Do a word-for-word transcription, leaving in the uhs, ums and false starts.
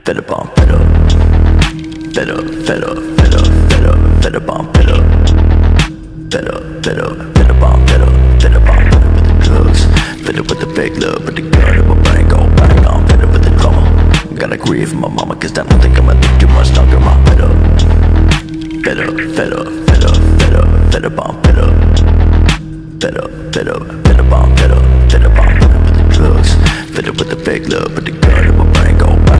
Fed up, I'm fed up. Fed up, fed up, fed up, fed up, fed up, I'm fed up. Fed up, fed up, fed up, I'm fed up. Fed up, I'm fed up with the drugs. Fed up with the fake love, with the gun in my brain go bang. I'm fed up with the drama. Gotta grieve for my mama, cause I don't think I'ma live too much longer. I'm fed up. Fed up, fed up, fed up, fed up, fed up, I'm fed up. Fed up, fed up, fed up, I'm fed up. Fed up, I'm fed up with the drugs. Fed up with the fake love, with the gun in my